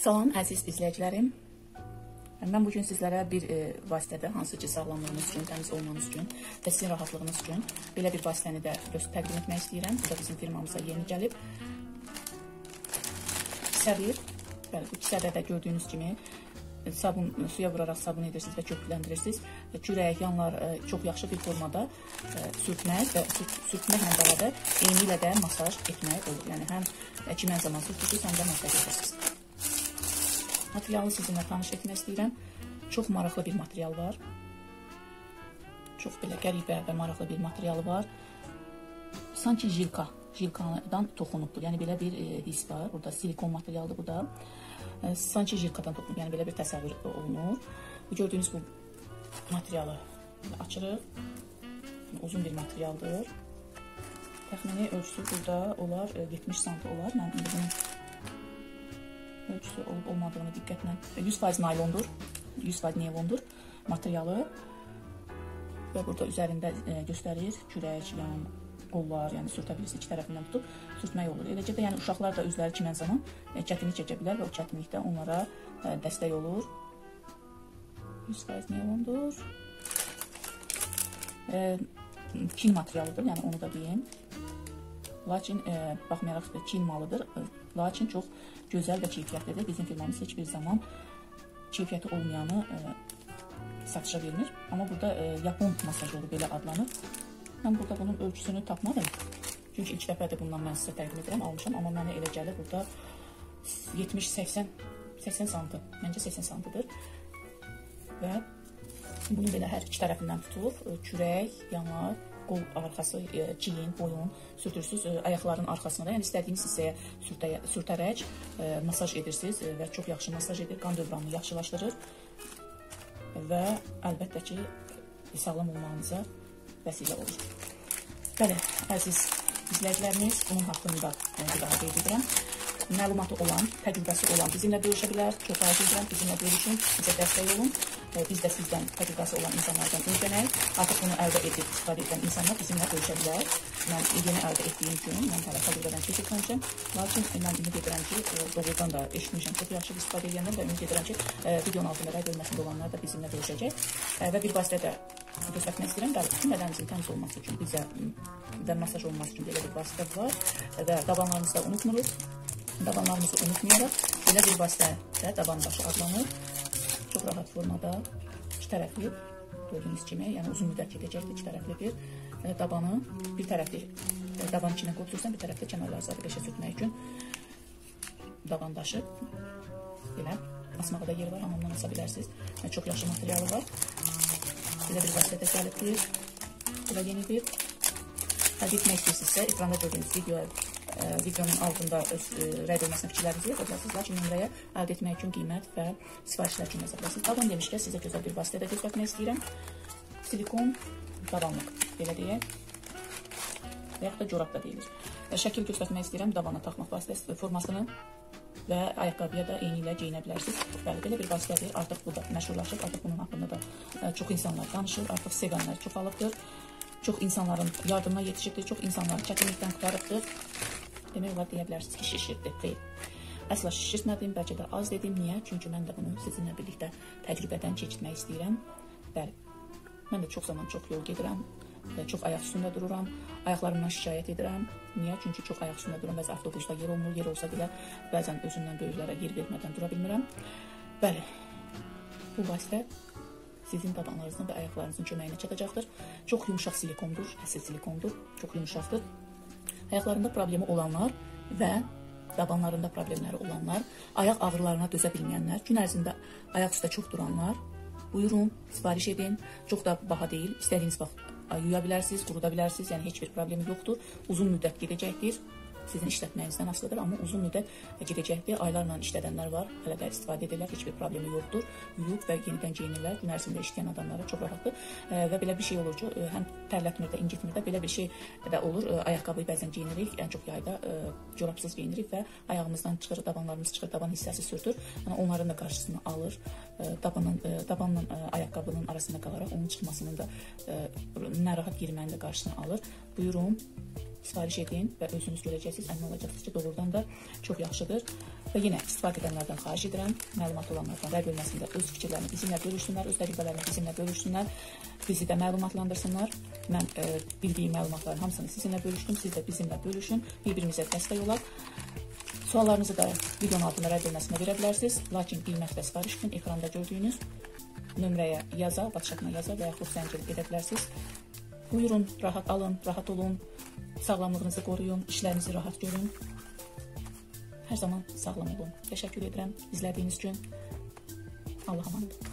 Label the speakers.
Speaker 1: Salam əziz izləyicilərim. Mən bugün sizlərə bir vasitədə, hansı ki sağlamlığınız üçün, təmiz olmanız üçün və sizin rahatlığınız üçün belə bir vasitəni də təqdim etmək istəyirəm. Bu da bizim firmamıza yeni gəlib. Kisədir. Bəli, bu kisədə də gördüyünüz kimi sabun, suya vuraraq sabun edirsiniz və köpükləndirirsiniz. Kürək, yanlar çox yaxşı bir formada sürtmək və sürtməklə bərabər eyni ilə də masaj etmək olur. Yəni həm çimən zaman sürtürsünüz, həm də masaj edirsiniz. Materialı sizinlə tanış etmək istəyirəm. Çox maraqlı bir material var. Çox belə qəribə və maraqlı bir materialı var. Sanki jilkadan toxunubdur. Yəni belə bir his var. Burada silikon materialdır bu da. Sanki jilkadan toxunub. Yəni belə bir təsəvvür olunur. Gördüyünüz bu materialı açırıq. Uzun bir materialdır. Təxmini ölçüsü burada olar 70 sm olar. Mən indi bunun ölçüsü olub olmadığını diqqətlə 100% naylondur. 100% naylondur materialı. Və burada üzərində göstərir kürək, yan, qollar, yəni sürtə bilirsiniz, iki tərəfindən tutub sürtmək olur. Eləcə də yəni uşaqlar da özləri çimən zaman çətinlik çəkə bilər və o çətinlikdə onlara dəstək olur. 100% naylondur. Çin materialıdır, yəni onu da deyim. Lakin baxmayaraq Çin malıdır. Lakin çox gözəl və keyfiyyətlidir. Bizim firmamız heç bir zaman keyfiyyəti olmayanı satışa vermir. Amma burada Yapon masajoru belə adlanır. Mən burada bunun ölçüsünü tapmadım. Çünki ilk dəfədir bundan mən sizə təqdim edirəm, almışam. Amma mənə elə gəlir burada 70-80 sm. Məncə 80 sm-dır. Və bunu belə hər iki tərəfindən tutub, kürək, yanlar, qol arxası, çiyin, boyun sürtürsünüz ayaqların arxasına da, yəni istədiyiniz hissəyə sürtərək masaj edirsiniz və çox yaxşı masaj edir, qan dövranını yaxşılaşdırır və əlbəttə ki, sağlam olmağınıza vəsilə olur. Bəli, əziz izləyicilərimiz, bunun haqqında daha qeyd edirəm. Məlumatı olan, təcrübəsi olan bizimlə görüşə bilər. Çox xahiş edirəm, bizimlə görüşün, bizə dəstək olun. Biz də sizdən təcrübəsi olan insanlardan öyrənək. Artıq bunu əldə edib istifadə edən insanlar bizimlə görüşə bilər. Mən yeni əldə etdiyim gün, mən hələ təcrübədən keçirmişəm. Lakin mən ümid edirəm ki, doğrudan da eşitmişəm, çox yaxşı istifadə edənlər və ümid edirəm ki, videonun altında rəy bölməsində olanlar da bizimlə görüşəcək. Və bir vasitə də göstərmək istəyirəm. Bəli, bütün bədənimizin təmiz olması üçün bizə və masaj olması üçün belə bir vasitə var və dabanlarımızı da unutmuruq. Dabanlarımızı unutmayaraq belə bir vasitə daban başı adlanır. Çox rahat formada iki tərəfli gördüyünüz kimi, yəni uzun müddət gedəcəkdir iki tərəfli bir dabanı. Bir tərəfli dabanın içinə qoyursan, bir tərəfli kənarları zadəqəşə sürtmək üçün daban daşı belə asmağa da yer var, amma ondan asa bilərsiniz. Çox yaxşı materialı var. Belə bir vasitə də gəlibdir. Bu da yenidir. Əldə etmək istəyirsinizsə, ekranda gördüyünüz videonun altında rəy bölməsində fikirlərinizi yazabilirsiniz. Lakin nömrəyə əldə etmək üçün qiymət və sifarişlər üçün yazabilirsiniz. Daban demişkən sizə gözəl bir vasitə də göstərmək istəyirəm. Silikon dabanlıq, belə deyək. Və yaxud da corab da deyilir. Şəkil göstərmək istəyirəm dabana taxmaq vasitəsi formasını və ayaqqabıya da eyni ilə geyinə bilərsiniz. Bəli, belə bir vasitədir. Artıq bu da məşhurlaşıb, artıq bunun haqqında da çox insanlar danışır, artıq sevənlər çoxalıbdır. Çox insanların yardımına yetişibdir, çox insanları çətinlikdən qurtarıbdır. Demək olar deyə bilərsiniz ki, şişirdi, deyil. Əsla şişirtmədim, bəlkə də az dedim. Niyə? Çünki mən də bunu sizinlə birlikdə təcrübədən keçirmək istəyirəm. Bəli, mən də çox zaman çox yol gedirəm, çox ayaq üstündə dururam, ayaqlarımdan şikayət edirəm. Niyə? Çünki çox ayaq üstündə dururam, bəzi avtobusda yer olmur, yer olsa belə bəzən özümdən böyüklərə yer vermədən dura bilmirəm. Bəli, bu vasitə sizin dabanlarınızın və ayaqlarınızın köməyinə çatacaqdır. Çox yumuşaq silikondur, əsl silikondur, çox yumuşaqdır. Ayaqlarında problemi olanlar və dabanlarında problemləri olanlar, ayaq ağrılarına dözə bilməyənlər, gün ərzində ayaq üstə çox duranlar, buyurun, sifariş edin. Çox da baha deyil, istədiyiniz vaxt yuya bilərsiniz, quruda bilərsiniz, yəni heç bir problemi yoxdur. Uzun müddət gedəcəkdir. Sizin işlətməyinizdən asılıdır, amma uzun müddət gedəcəkdir. Aylarla işlədənlər var, hələ də istifadə edirlər, heç bir problemi yoxdur. Yuyub və yenidən geyinirlər, gün ərzində işləyən adamlara çox rahatdır. Və belə bir şey olur ki, həm tərlətmir də, incitmir də, belə bir şey də olur. Ayaqqabıyı bəzən geyinirik, ən çox yayda corabsız geyinirik və ayağımızdan çıxır, dabanlarımız çıxır, daban hissəsi sürtür. Yəni onların da qarşısını alır. Dabanla ayaqqabının arasında qalaraq onun çıxmasının da narahat yerimənin də qarşısını alır. buyurun, sifariş edin və özünüz görəcəksiniz, əmin olacaqsınız ki, doğrudan da çox yaxşıdır. Və yenə istifadə edənlərdən xahiş edirəm, məlumat olanlardan rəy bölməsində öz fikirlərini bizimlə bölüşsünlər, öz təcrübələrini bizimlə bölüşsünlər, bizi də məlumatlandırsınlar. Mən bildiyim məlumatların hamısını sizinlə bölüşdüm, siz də bizimlə bölüşün, bir-birimizə dəstək olaq. Suallarınızı da videonun altında rəy bölməsinə verə bilərsiniz, lakin qiymət və sifariş üçün ekranda gördüyünüz nömrəyə yaza, WhatsApp-na yaza və yaxud zəng edə bilərsiniz. Buyurun, rahat alın, rahat olun, sağlamlığınızı qoruyun, işlərinizi rahat görün. Hər zaman sağlam olun. Təşəkkür edirəm izlədiyiniz üçün. Allah'a emanet olun.